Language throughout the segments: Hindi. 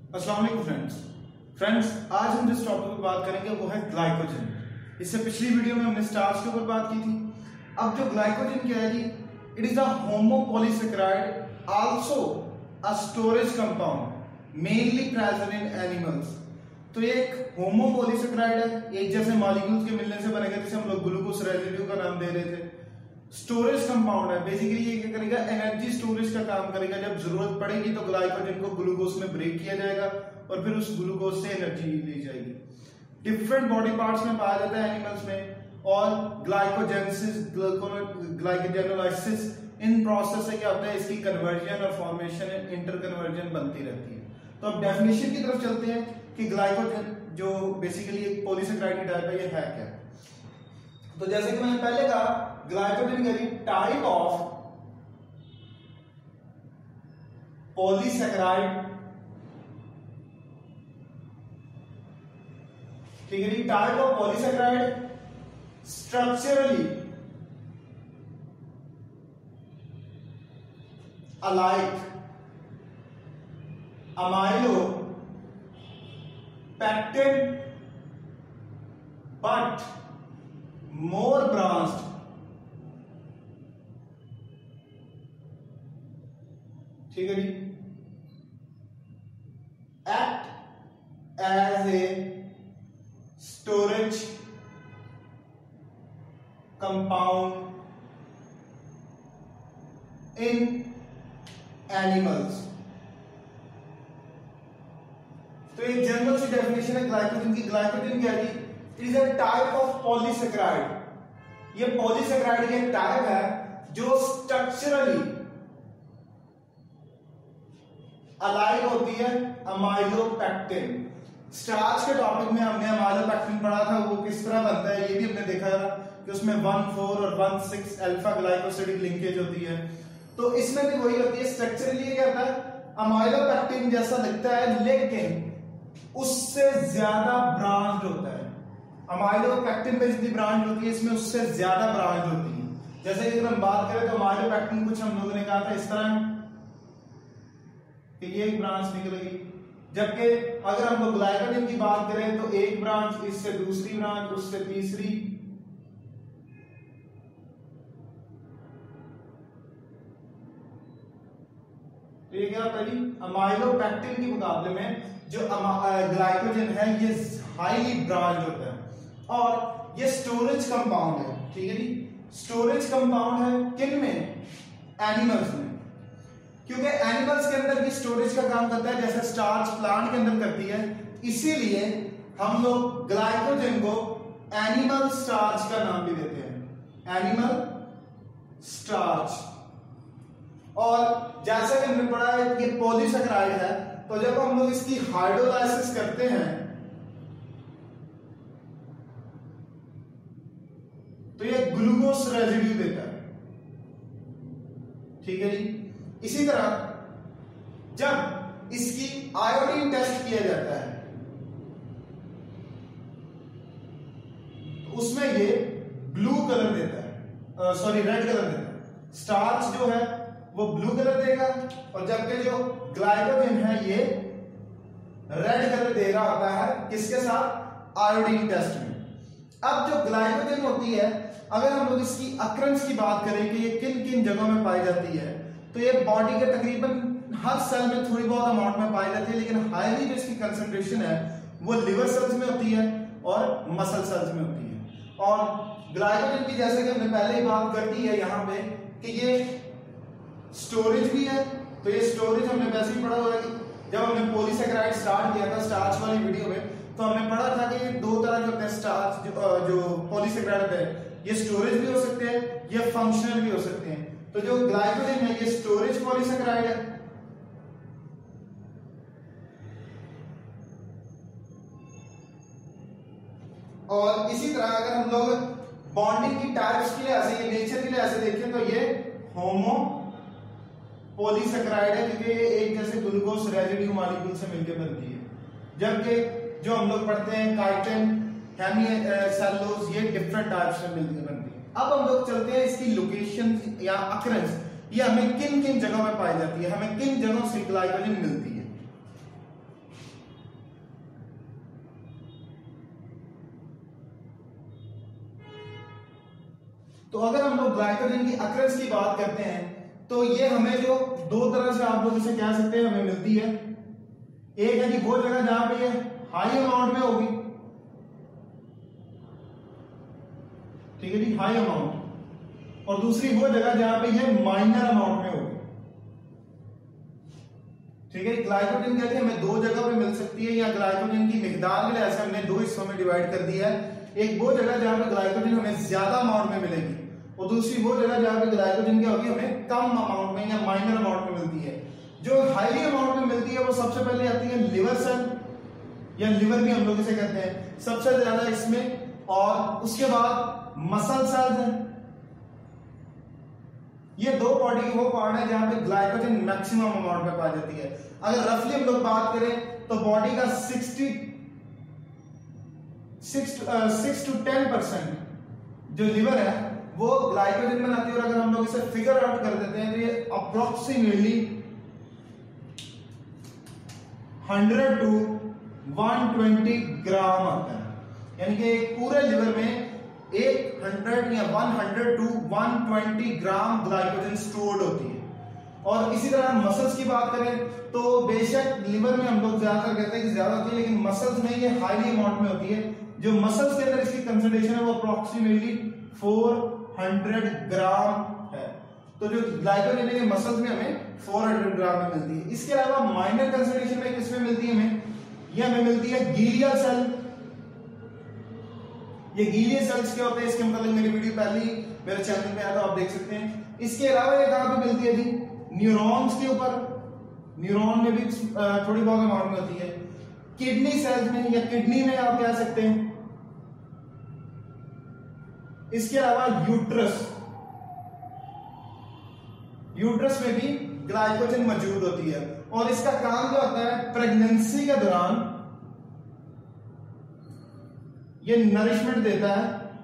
अस्सलाम वालेकुम फ्रेंड्स, आज हम जिस टॉपिक पर बात करेंगे वो है ग्लाइकोजन। इससे पिछली वीडियो में हमने स्टार्च के ऊपर बात की थी। अब जो ग्लाइकोजन क्या है जी, it is the homopolysaccharide also a storage compound mainly present in animals. तो ये एक होमोपॉलीसैकेराइड है, एक जैसे मॉलिक्यूल्स के मिलने से बनेगा, जिसे हम लोग ग्लूकोज रेसिड्यू का नाम दे रहे थे। स्टोरेज कंपाउंड है, बेसिकली ये क्या करेगा, एनर्जी स्टोरेज का काम करेगा। जब जरूरत पड़ेगी तो ग्लाइकोजन को ग्लूकोज में ब्रेक किया जाएगा और फिर उस ग्लूकोज से एनर्जी ली जाएगी। डिफरेंट बॉडी पार्ट्स में पाया जाता है एनिमल्स में। और ग्लाइकोजेनेसिस, ग्लाइकोजेनोलाइसिस, इन प्रोसेस से क्या होता है, इसकी कन्वर्जन और फॉर्मेशन, इंटर कन्वर्जन बनती रहती है। तो अब डेफिनेशन की तरफ चलते हैं कि ग्लाइकोजन जो बेसिकली एक पॉलीसैकेराइड की टाइप है, ये है क्या। तो जैसे कि मैंने पहले कहा, ग्लाइकोजन यानी टाइप ऑफ पॉलीसैकेराइड, ठीक है जी, type of polysaccharide structurally alike amylopectin but more branched, ठीक है जी, act as a storage compound in animals. तो एक जनरल सी डेफिनेशन है ग्लाइकोजन की। ग्लाइकोजन क्या है जी, it is a type of polysaccharide. ये पॉलीसैकेराइड की एक टाइप है जो स्ट्रक्चरली अलाइक होती है अमाइलोपेक्टिन। स्टार्च के टॉपिक में हमने अमाइलोपेक्टिन पढ़ा था, वो किस तरह बनता है ये भी हमने देखा था कि उसमें 1,4 और 1,6 अल्फा ग्लाइकोसिडिक लिंकेज होती है। तो इसमें भी वही होती है, स्ट्रक्चरली क्या होता है, अमाइलोपेक्टिन जैसा दिखता है लेकिन उससे ज्यादा ब्रांच होता है। अमाइलोपेक्टिन में जितनी ब्रांच होती है, इसमें उससे ज्यादा ब्रांच होती है। जैसे कि अगर हम बात करें तो अमाइलोपेक्टिन कुछ हम लोगों ने कहा था इस तरह कि ये एक ब्रांच निकलेगी, जबकि अगर हम लोग ग्लाइकोजन की बात करें तो एक ब्रांच, इससे दूसरी ब्रांच, उससे तीसरी, तो ये क्या होता है जी, अमाइलोपेक्टिन के मुकाबले में जो ग्लाइकोजन है ये हाईली ब्रांच होता है और ये स्टोरेज कंपाउंड है। ठीक है जी, स्टोरेज कंपाउंड है किन में, एनिमल्स में, क्योंकि एनिमल्स के अंदर ये स्टोरेज का काम करता है जैसे स्टार्च प्लांट के अंदर करती है। इसीलिए हम लोग ग्लाइकोजन को एनिमल स्टार्च का नाम भी देते हैं, एनिमल स्टार्च। और जैसा कि हमने पढ़ा है ये पॉलीसैकेराइड है, तो जब हम लोग इसकी हाइड्रोलाइसिस करते हैं तो ये ग्लूकोज रेसिड्यू देता है। ठीक है जी, इसी तरह जब इसकी आयोडीन टेस्ट किया जाता है तो उसमें ये ब्लू कलर देता है, सॉरी रेड कलर देता है। स्टार्च जो है वो ब्लू कलर देगा और जबकि जो ग्लाइकोजन है ये रेड कलर दे रहा होता है, किसके साथ, आयोडीन टेस्ट में। अब जो ग्लाइकोजन होती है, अगर हम लोग इसकी अक्रंस की बात करें कि ये किन किन जगहों में पाई जाती है, तो ये बॉडी के तकरीबन हर सेल में थोड़ी बहुत अमाउंट में पाई जाती है, लेकिन हाईली जो इसकी कंसंट्रेशन है वो लिवर सेल्स में होती है और मसल सेल्स में होती है। और ग्लाइकोजन की जैसे कि हमने पहले ही बात कर दी है यहाँ पे कि ये स्टोरेज भी है। तो ये स्टोरेज हमने वैसे ही पढ़ा हुआ है कि जब हमने पॉलीसैकेराइड स्टार्ट किया था स्टार्च वाली वीडियो में, तो हमने पढ़ा था कि ये दो तरह के होते हैं स्टार्च, जो पॉलीसैकेराइड होते हैं, ये स्टोरेज भी हो सकते हैं, ये फंक्शनल भी हो सकते हैं। तो जो ग्लाइकोजन है ये स्टोरेज पॉलीसैकेराइड है। और इसी तरह अगर हम लोग बॉन्डिंग की टाइप्स के लिहाज से, ये नेचर के लिहाज से देखें तो ये होमो पॉलीसैकेराइड है, क्योंकि ये एक जैसे ग्लूकोज रेसिड्यू मॉलिक्यूल से मिलकर बनती है। जबकि जो हम लोग पढ़ते हैं काइटिन, हेमीसेलुलोज, ये डिफरेंट टाइप्स में मिलकर बनती है। अब हम लोग चलते हैं इसकी लोकेशन या अकरेंस, ये हमें किन किन जगहों में पाई जाती है, हमें किन जगहों से ग्लाइकोजन मिलती है। तो अगर हम लोग ग्लाइकोजन की अक्रेंस की बात करते हैं तो ये हमें जो दो तरह से आप लोग इसे कह सकते हैं हमें मिलती है। एक है कि वो जगह जहां पे ये हाई अमाउंट में होगी, ठीक है जी, हाई अमाउंट, और दूसरी वो जगह जहां पे ये माइनर अमाउंट में होगी, ठीक है। ग्लाइकोजन कहते हैं हमें दो जगह पे मिल सकती है, या ग्लाइकोजन की मिकदार के ऐसे हमने दो हिस्सों में डिवाइड कर दिया है। एक वो जगह जहां पे ग्लाइकोजन हमें ज्यादा अमाउंट में मिलेगी, और दूसरी वो जगह जहां पे ग्लाइकोजन क्या होगी हमें कम अमाउंट में या माइनर अमाउंट में मिलती है। जो हाईली अमाउंट में मिलती है वो सबसे पहले आती है लिवर सेल, या लिवर भी हम लोग इसे कहते हैं सबसे ज्यादा इसमें, और उसके बाद मसल सेल्स हैं। ये दो बॉडी के वो पार्ट है जहां पे ग्लाइकोजन मैक्सिमम अमाउंट में पाई जाती है। अगर रफली हम लोग बात करें तो बॉडी का 6 to 10% जो लिवर है वो ग्लाइकोजन बनाती है, और अगर हम लोग इसे फिगर आउट कर देते हैं तो ये अप्रोक्सीमेटली 100 to 120 ग्राम आता है। यानी कि एक पूरे लिवर में 100 या 100 to 120 ग्राम ग्लाइकोजन स्टोर्ड होती है। और इसी तरह मसल्स की बात करें तो बेशक लिवर में हम लोग ज्यादातर कहते हैं कि ज्यादा होती है, लेकिन मसल्स में ये हाईली अमाउंट में होती है। जो मसल्स के अंदर इसकी कंसंट्रेशन है वो अप्रोक्सीमेटली 400 ग्राम है। तो जो ग्लाइकोजन है मसल्स में हमें 400 ग्राम में मिलती है। इसके अलावा माइनर कंसंट्रेशन में किसमें मिलती है हमें, ये हमें मिलती है ग्लियल सेल। ये ग्लियल सेल्स क्या होते हैं इसके मतलब मेरी वीडियो पहले ही मेरे चैनल पे आया था, आप देख सकते हैं। इसके अलावा ये कहां पे मिलती है जी, न्यूरॉन्स के ऊपर, न्यूरॉन में भी थोड़ी बहुत अमाउंट में होती है। किडनी सेल्स में या किडनी में आप कह सकते हैं। इसके अलावा यूट्रस, यूट्रस में भी ग्लाइकोजन मौजूद होती है, और इसका काम जो होता है प्रेगनेंसी के दौरान ये नरिशमेंट देता है।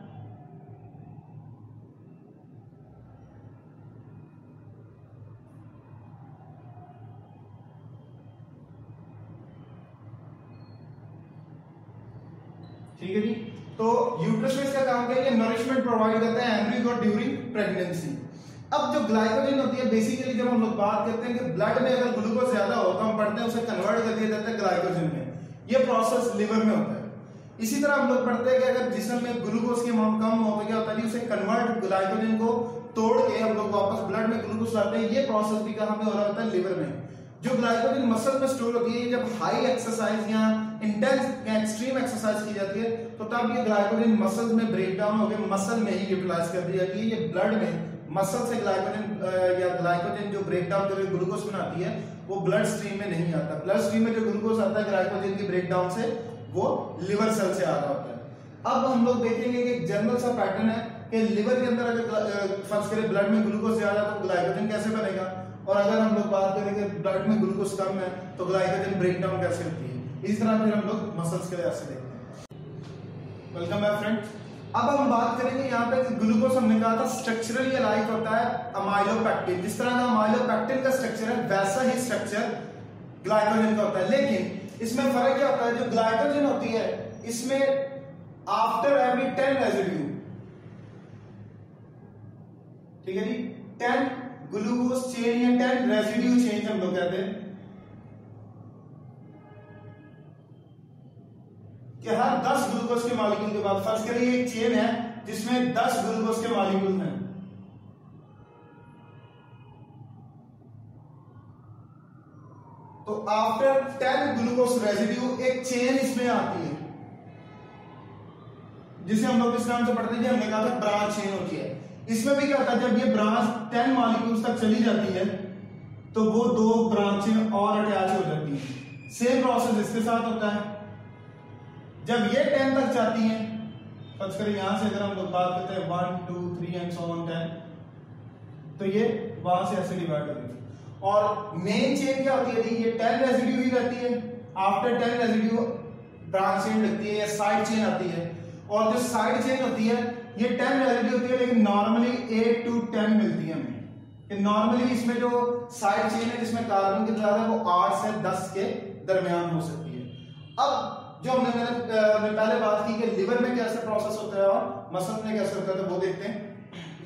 ठीक है जी, तो यूट्रस में इसका काम क्या है, ये नरिशमेंट प्रोवाइड करता है एम्ब्रियो को ड्यूरिंग प्रेगनेंसी। अब जो ग्लाइकोजन होती है बेसिकली जब हम लोग बात करते हैं कि ब्लड में अगर ग्लूकोज ज्यादा हो तो हम पढ़ते हैं उसे कन्वर्ट कर दिया जाता है ग्लाइकोजन में। ये प्रोसेस लिवर में होता है। इसी तरह हम लोग पढ़ते हैं कि अगर जिस्म में ग्लूकोज की अमाउंट कम हो तो क्या होता है, उसे कन्वर्ट ग्लाइकोजन को तोड़ के हम लोग वापस ब्लड में ग्लूकोज लाते हैं। ये प्रोसेस भी कहां पे हो रहा होता है, लिवर में। जो ग्लाइकोजन मसल में स्टोर होती है, जब हाई एक्सरसाइज या इंटेंस या एक्सट्रीम एक्सरसाइज की जाती है तो तब ये ग्लाइकोजन मसल्स में ब्रेक डाउन होकर मसल में ही यूटिलाइज कर दी जाती है। ये ब्लड में मसल से ग्लाइकोजन या ग्लाइकोजन जो ब्रेक डाउन करके ग्लूकोज बनाती है वो ब्लड स्ट्रीम में नहीं आता। ब्लड स्ट्रीम में जो ग्लूकोज आता है ग्लाइकोजन की ब्रेक डाउन से वो लिवर सेल से आ रहा होता है। अब हम लोग देखेंगे कि एक जनरल सा पैटर्न है कि लिवर के अंदर अगर फर्ज करें ब्लड में ग्लूकोज ज्यादा तो ग्लाइकोजन कैसे बनेगा, और अगर हम लोग बात करें कि ब्लड में ग्लूकोज कम है तो ग्लाइकोजन ब्रेक डाउन कैसे होती है। इस तरह फिर हम लोग मसल्स के लिहाज से देखते हैं। Welcome back friends. अब हम बात करेंगे यहाँ पे ग्लूकोज हमने कहा था स्ट्रक्चरली अलाइक होता है अमाइलोपेक्टिन। जिस तरह का अमाइलोपेक्टिन का स्ट्रक्चर है वैसा ही स्ट्रक्चर ग्लाइकोजन का होता है, लेकिन इसमें फर्क क्या होता है, जो ग्लाइकोजन होती है इसमें आफ्टर एवरी 10 रेजिड्यू, ठीक है जी, 10 ग्लूकोज चेन या 10 रेजिड्यू चेन हम लोग कहते हैं कि हर 10 ग्लूकोज के मॉलिक्यूल के बाद, फर्ज करिए एक चेन है जिसमें 10 ग्लूकोज के मॉलिक्यूल हैं, तो आफ्टर 10 ग्लूकोज रेजिड्यू एक चेन इसमें आती है जिसे हम लोग इस नाम से पढ़ते हैं, हमने कहा था ब्रांच चेन होती है। इसमें भी क्या होता है, जब ये ब्रांच 10 मॉलिक्यूल्स तक चली जाती है तो वो 2 ब्रांचें और अटैच हो जाती हैं। सेम प्रोसेस इसके साथ होता है। जब ये 10 तक जाती हैं, फर्ज करें यहां से अगर हम लोग बात करते हैं 1 2 3 एंड सो ऑन 10, तो ये वहां से ऐसे डिवाइड होती है। और मेन चेन क्या होती है जी, ये 10 रेजिड्यू ही रहती है। आफ्टर 10 रेजिड्यू ब्रांच चेन लगती है या साइड चेन आती है, और जो साइड चेन होती है ये 10 रेजिड्यू होती है, लेकिन नॉर्मली 8 to 10 मिलती है हमें। नॉर्मली इसमें जो साइड चेन है जिसमें कार्बन की तादाद है वो 8 से 10 के दरमियान हो सकती है। अब जो हमने पहले बात की कि लिवर में कैसे प्रोसेस होता है और मसल में कैसे होता है, तो वो देखते हैं।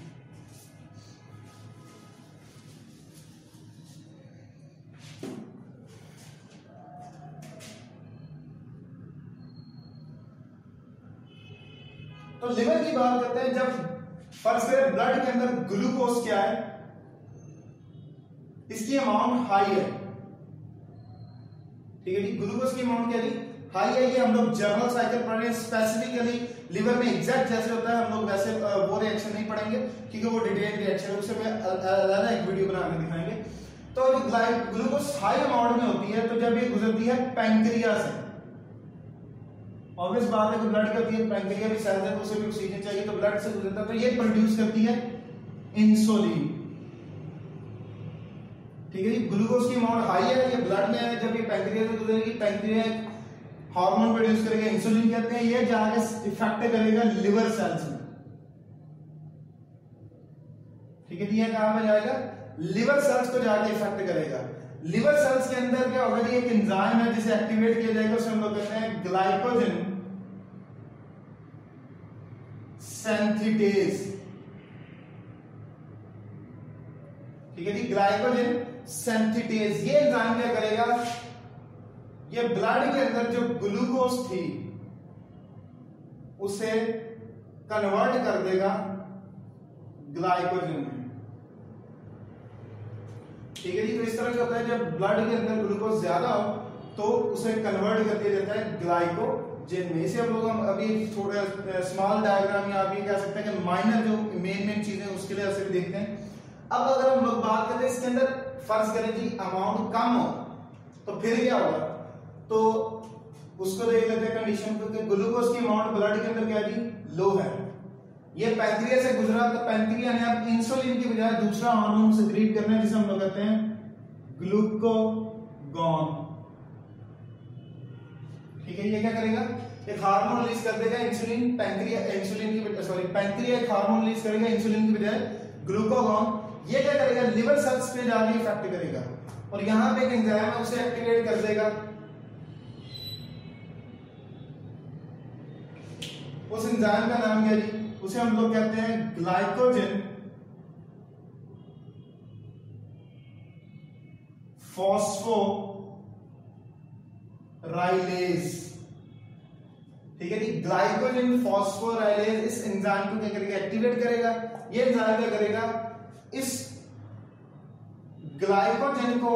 तो लिवर की बात करते हैं, जब फर्स्ट करें ब्लड के अंदर ग्लूकोज क्या है, इसकी अमाउंट हाई है, ठीक है जी। ग्लूकोज की अमाउंट क्या जी, हाई है। ये हम लोग जर्नल साइकिल पढ़ रहे हैं, स्पेसिफिकली लिवर में एग्जैक्ट जैसे होता है हम लोग वैसे वो रिएक्शन नहीं पढ़ेंगे क्योंकि वो डिटेल रिएक्शन है, उससे मैं अलग एक वीडियो बना के दिखाएंगे। तो ग्लूकोज हाई अमाउंट में होती है, तो जब ये गुजरती है पैंक्रिया से, ऑब्वियस बात है कि ब्लड करती है, पैंक्रिया भी सेल है तो उसे भी ऑक्सीजन चाहिए, तो ब्लड से गुजरता है, तो ये प्रोड्यूस करती है इंसुलिन, ठीक है जी। ग्लूकोज की अमाउंट हाई है, ये ब्लड में है, जब ये पैंक्रिया से गुजरेगी, पैंक्रिया हार्मोन प्रोड्यूस करेगा, इंसुलिन कहते हैं, ये जाके इफेक्ट करेगा लिवर सेल्स में, ठीक है जी। ये कहां पे जाएगा, लिवर सेल्स को जाके इफेक्ट करेगा। लिवर सेल्स के अंदर क्या होगा जी, एक एंजाइम है जिसे एक्टिवेट किया जाएगा, उसे हम लोग कहते हैं ग्लाइकोजन सिंथेटेज, ठीक है जी। ग्लाइकोजन सिंथेटेज, ये एंजाइम क्या करेगा, ये ब्लड के अंदर जो ग्लूकोज थी उसे कन्वर्ट कर देगा ग्लाइकोजन में, ठीक है जी। तो इस तरह क्या होता है, जब ब्लड के अंदर ग्लूकोज ज्यादा हो तो उसे कन्वर्ट कर दिया जाता है ग्लाइकोजन में। इसे हम लोग अभी थोड़ा स्मॉल डायग्राम या आप ये कह सकते हैं कि माइनर जो मेन चीजें उसके लिए ऐसे भी देखते हैं। अब अगर हम लोग बात करें इसके अंदर, फर्ज करें जी अमाउंट कम हो तो फिर क्या होगा, तो उसको देख लेते हैं कंडीशन को कि ग्लूकोज की अमाउंट ब्लड के अंदर क्या जी, लो है, ये पैंक्रिया से गुजरा, तो पैंक्रिया ने अब इंसुलिन की बजाय दूसरा हार्मोन सेक्रीट करना है जिसे हम लोग कहते हैं ग्लूकागॉन, ठीक है। ये क्या करेगा, एक हार्मोन रिलीज कर देगा इंसुलिन, पैंक्रिया एक हार्मोन रिलीज करेगा इंसुलिन की बजाय ग्लूकागॉन। ये क्या करेगा, लिवर सेल्स पे जाके इफेक्ट करेगा और यहां पे एक एंजाइम है उसे एक्टिवेट कर देगा। उस एंजाइम का नाम क्या जी, उसे हम लोग कहते हैं ग्लाइकोजन फॉस्फोराइलेज, ठीक है जी। ग्लाइकोजन फॉस्फोराइलेज इस एंजाइम को क्या करेगा, एक्टिवेट करेगा। ये एंजाइम क्या करेगा, इस ग्लाइकोजन को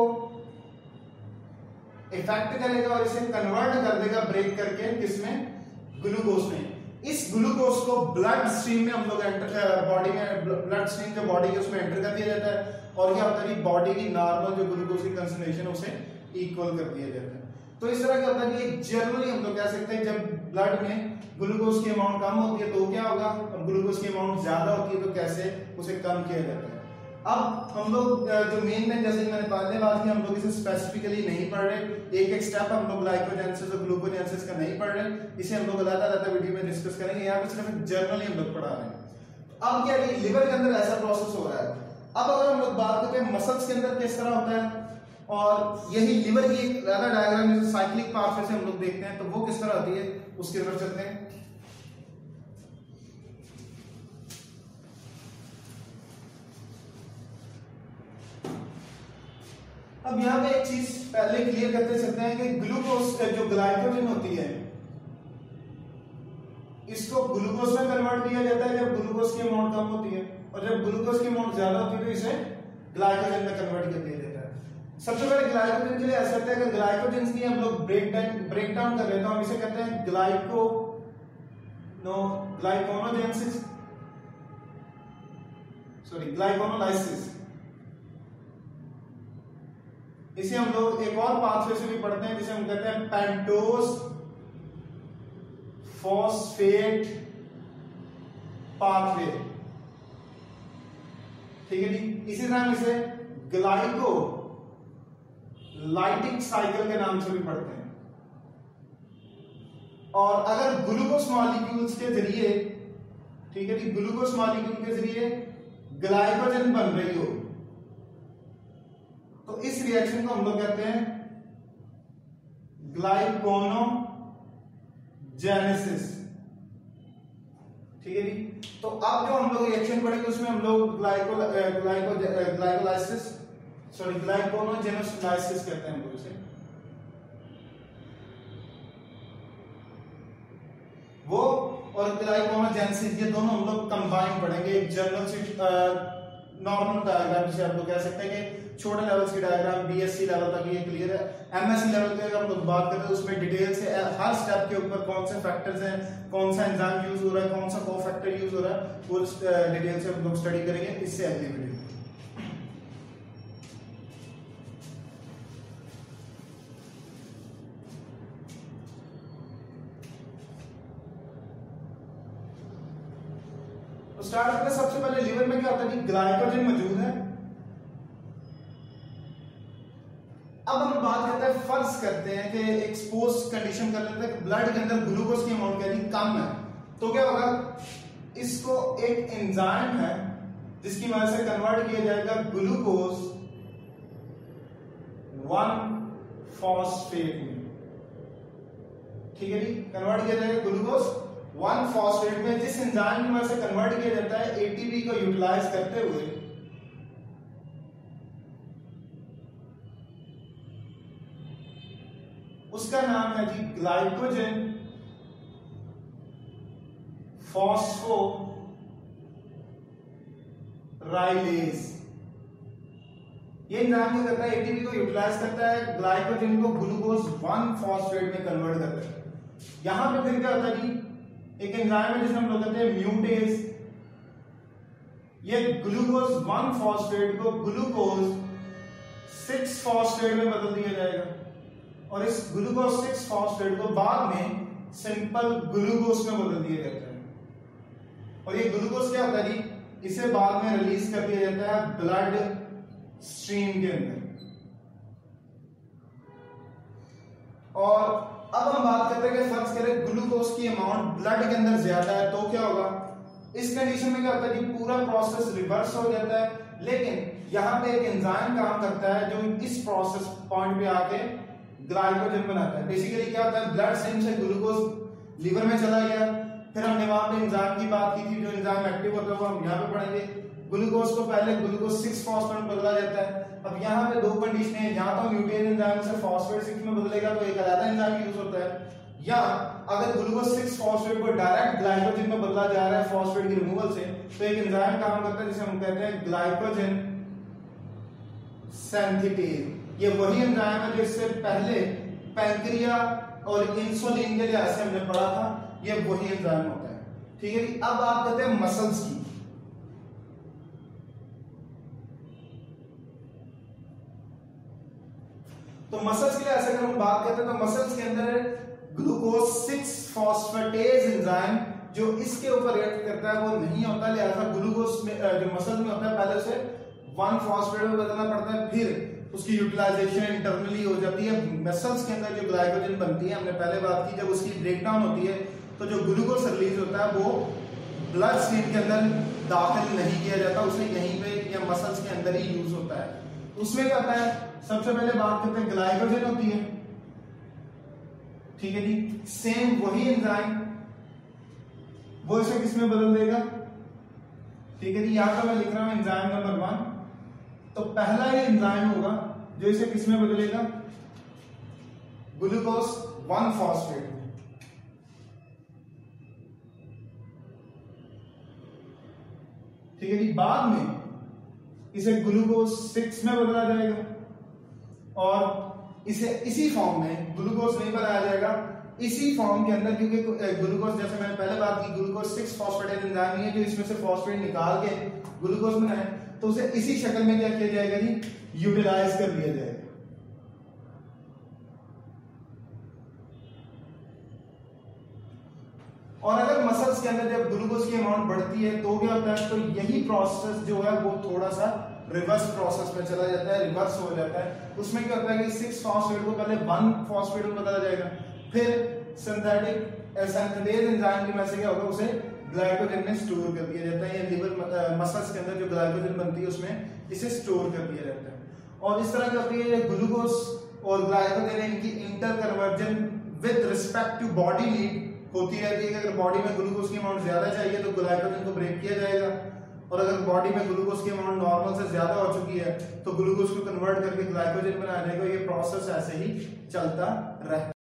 इफेक्ट करेगा और इसे कन्वर्ट कर देगा ब्रेक करके किसमें, ग्लूकोज में। इस ग्लूकोज को ब्लड स्ट्रीम में हम लोग बॉडी में, ब्लड स्ट्रीम जो बॉडी है उसमें एंटर कर दिया जाता है और क्या होता है, बॉडी की नॉर्मल जो ग्लूकोज की कंसंट्रेशन उसे इक्वल कर दिया जाता है। तो इस तरह क्या होता है कि जनरली हम लोग कह सकते हैं जब ब्लड में ग्लूकोज की अमाउंट कम होती है तो क्या होगा, और ग्लूकोज की अमाउंट ज्यादा होती है तो कैसे उसे कम किया जाता है। अब हम लोग जो मेन जैसे मैंने पहले बात की, हम लोग इसे स्पेसिफिकली नहीं पढ़ रहे, एक एक स्टेप हम लोग ग्लाइकोजेनेसिस और ग्लूकोजेनेसिस का नहीं पढ़ रहे, इसे हम लोग अलग-अलग वीडियो में डिस्कस करेंगे। यहाँ पे सिर्फ जनरली हम लोग पढ़ा रहे हैं। अब क्या है, लिवर के अंदर ऐसा प्रोसेस हो रहा है। अब अगर हम लोग बात करते हैं मसल्स के अंदर किस तरह होता है, और यही लिवर की एक ज्यादा डायग्राम जैसे साइक्लिक पाथवे से हम लोग देखते हैं तो वो किस तरह होती है, उसकी तरफ चलते हैं। अब यहां पे एक चीज पहले क्लियर करते चलते हैं कि ग्लूकोज जो ग्लाइकोजन होती है इसको ग्लूकोज में कन्वर्ट किया जाता है जब ग्लूकोज की अमाउंट कम होती है, और जब ग्लूकोज की अमाउंट ज्यादा होती है तो इसे ग्लाइकोजन में कन्वर्ट कर दिया जाता है। सबसे पहले ग्लाइकोजन के लिए ऐसा होता है कि ग्लाइकोजन की हम लोग ब्रेक डाउन कर रहे हैं तो हम इसे कहते हैं ग्लाइकोनोलाइसिस। इसे हम लोग एक और पाथवे से भी पढ़ते हैं जिसे हम कहते हैं पेंटोज फॉस्फेट पाथवे, ठीक है जी। इसी तरह हम इसे ग्लाइको लाइटिक साइकिल के नाम से भी पढ़ते हैं। और अगर ग्लूकोज मॉलिक्यूल्स के जरिए, ठीक है जी, ग्लूकोज मॉलिक्यूल के जरिए ग्लाइकोजन बन रही हो तो इस रिएक्शन को हम लोग कहते हैं ग्लाइकोजेनेसिस, ठीक है जी। तो अब जो हम लोग रिएक्शन पढ़ेंगे उसमें हम लोग ग्लाइकोजेनोलाइसिस कहते हैं हम लोग इसे। वो और ग्लाइकोजेनेसिस, ये दोनों हम लोग कंबाइन पढ़ेंगे। एक जनरल सी नॉर्मल डायग्राम जिसे आप लोग कह सकते हैं कि छोटे लेवल्स की डायग्राम, बीएससी लेवल तक ये क्लियर है। एमएससी लेवल पे अगर हम लोग बात करें तो उसमें डिटेल से हर स्टेप के ऊपर कौन से फैक्टर्स हैं, कौन सा एंजाइम यूज हो रहा है, कौन सा कोफैक्टर यूज हो रहा है, वो डिटेल से हम लोग स्टडी करेंगे इससे अगली वीडियो। स्टार्ट करते हैं। सबसे पहले लिवर में क्या होता है कि ग्लाइकोजन मौजूद है। अब हम बात करते हैं, फर्ज करते हैं कि एक्सपोज कंडीशन कर लेते हैं कि ब्लड के अंदर ग्लूकोज की अमाउंट यानी कम है, तो क्या होगा, इसको एक एंजाइम है जिसकी वजह से कन्वर्ट किया जाएगा ग्लूकोज 1-फॉस्फेट में। ठीक है जी, कन्वर्ट किया जाएगा ग्लूकोज 1-फॉस्फेट में। जिस एंजाइम की वजह से कन्वर्ट किया जाता है एटीपी को यूटिलाइज करते हुए उसका नाम है जी ग्लाइकोजन फॉस्फोराइलेज। ये एंजाइम क्या करता है, एटीपी को यूटिलाइज करता है, ग्लाइकोजन को ग्लूकोज 1-फॉस्फेट में कन्वर्ट करता है। यहां पे फिर क्या होता है जी, एक एंजाइम है जिसे हम लोग कहते हैं म्यूटेज। ये ग्लूकोज 1-फॉस्फेट को ग्लूकोज 6-फॉस्फेट में बदल दिया जाएगा और इस ग्लूकोज 6-फॉस्फेट को बाद में सिंपल ग्लूकोज में बदल दिया जाता है। और ये ग्लूकोज क्या होता है जी, इसे बाद में रिलीज कर दिया जाता है ब्लड स्ट्रीम के अंदर। और अब हम बात करते हैं कि फर्ज करें ग्लूकोज की अमाउंट ब्लड के अंदर ज्यादा है तो क्या होगा। इस कंडीशन में क्या होता है कि पूरा प्रोसेस रिवर्स हो जाता है, लेकिन यहां पे एक एंजाइम काम करता है जो इस प्रोसेस पॉइंट पे आके ग्लाइकोजन बनाता है। बेसिकली क्या होता है, ब्लड स्ट्रीम से ग्लूकोज लिवर में चला गया, फिर हमने वहां पे एंजाइम की बात की थी, जो एंजाइम एक्टिव होता है वो हम यहाँ पे पढ़ेंगे। ग्लूकोज को पहले ग्लूकोज 6-फॉस्फेट में बदला जाता है। अब यहाँ पे दो कंडीशन है, या तो म्यूटेज एंजाइम से फॉस्फेट 6 में बदलेगा तो एक अलग एंजाइम यूज होता है, या अगर ग्लूकोज 6-फॉस्फेट को डायरेक्ट ग्लाइकोजन में बदला जा रहा है फॉस्फेट की रिमूवल से, तो एक एंजाइम काम करता है जिसे हम कहते हैं ग्लाइकोजन सिंथेटेज। ये वही एंजाइम है जो इससे पहले पैंक्रिया और इंसुलिन के लिए ऐसे हमने पढ़ा था, ये वही एंजाइम होता है। ठीक है जी, अब बात करते हैं मसल्स की। तो मसल्स के लिए ऐसे अगर हम बात करते हैं तो मसल्स के अंदर ग्लूकोज 6-फॉस्फेटेज एंजाइम जो इसके ऊपर रिएक्ट करता है वो नहीं होता, लिहाजा ग्लूकोज में जो मसल में होता है पहले उसे 1-फॉस्फेट में बदलना पड़ता है, फिर उसकी यूटिलाइजेशन इंटरनली हो जाती है। मसल्स के अंदर जो ग्लाइकोजन बनती है, हमने पहले बात की, जब उसकी ब्रेकडाउन होती है तो जो ग्लूकोज रिलीज होता है वो ब्लड स्ट्रीम के अंदर दाखिल नहीं किया जाता, उसे यहीं पे या मसल्स के अंदर ही यूज होता है। उसमें क्या होता है, सबसे पहले बात करते हैं ग्लाइकोजन होती है। ठीक है जी, सेम वही एंजाइम वो इसे किसमें बदल देगा। ठीक है जी, यहां पर मैं लिख रहा हूं एंजाइम नंबर 1, तो पहला ही एंजाइम होगा जो इसे किसमें बदलेगा, ग्लूकोज 1-फॉस्फेट में। ठीक है जी, बाद में इसे ग्लूकोज 6 में बदला जाएगा और इसे इसी फॉर्म में ग्लूकोज नहीं बनाया जाएगा, इसी फॉर्म के अंदर, क्योंकि ग्लूकोज जैसे मैंने पहले बात की ग्लूकोज 6-फॉस्फेटेज एंजाइम है जो इसमें से फॉस्फेट निकाल के ग्लूकोज बनाए, तो उसे इसी शक्ल में क्या किया जाएगा जी, यूटिलाइज कर लिया जाएगा। और अगर मसल्स के अंदर जब ग्लूकोज की अमाउंट बढ़ती है तो क्या होता है, तो यही प्रोसेस जो है वो थोड़ा सा रिवर्स प्रोसेस में चला जाता है, रिवर्स हो जाता है। उसमें क्या होता है कि 6-फॉस्फेट को पहले 1-फॉस्फेट में बदला जाएगा, फिर सिंथेटेज एंजाइम की वजह से क्या होगा, उसे ग्लाइकोजन में स्टोर कर दिया जाता है, या लिवर मसल्स के अंदर जो ग्लाइकोजन बनती है उसमें इसे स्टोर कर दिया जाता है। और इस तरह क्या होती है, ग्लूकोज और ग्लाइकोजन इनकी interconversion with respect to body need होती रहती है कि अगर बॉडी में ग्लूकोज की अमाउंट ज्यादा चाहिए तो ग्लाइकोजन को ब्रेक किया जाएगा, और अगर बॉडी में ग्लूकोज की अमाउंट नॉर्मल से ज्यादा हो चुकी है तो ग्लूकोज को कन्वर्ट करके ग्लाइकोजन बनाया जाएगा। ये प्रोसेस ऐसे ही चलता रहता है।